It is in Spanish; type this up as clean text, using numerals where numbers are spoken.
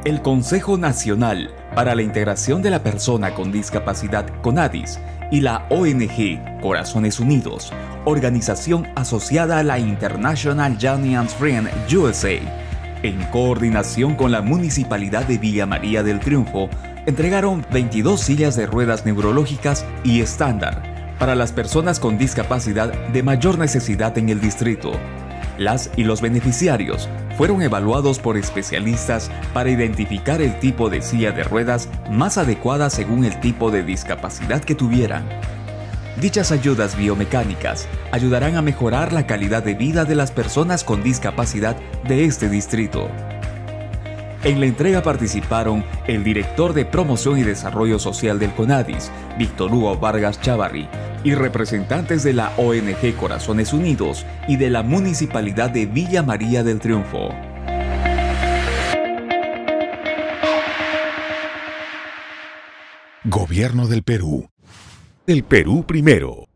El Consejo Nacional para la Integración de la Persona con Discapacidad CONADIS y la ONG Corazones Unidos, organización asociada a la International Janians Friend USA, en coordinación con la Municipalidad de Villa María del Triunfo, entregaron 22 sillas de ruedas neurológicas y estándar para las personas con discapacidad de mayor necesidad en el distrito. Las y los beneficiarios fueron evaluados por especialistas para identificar el tipo de silla de ruedas más adecuada según el tipo de discapacidad que tuvieran. Dichas ayudas biomecánicas ayudarán a mejorar la calidad de vida de las personas con discapacidad de este distrito. En la entrega participaron el director de Promoción y Desarrollo Social del CONADIS, Víctor Hugo Vargas Chavarri, y representantes de la ONG Corazones Unidos y de la Municipalidad de Villa María del Triunfo. Gobierno del Perú. El Perú primero.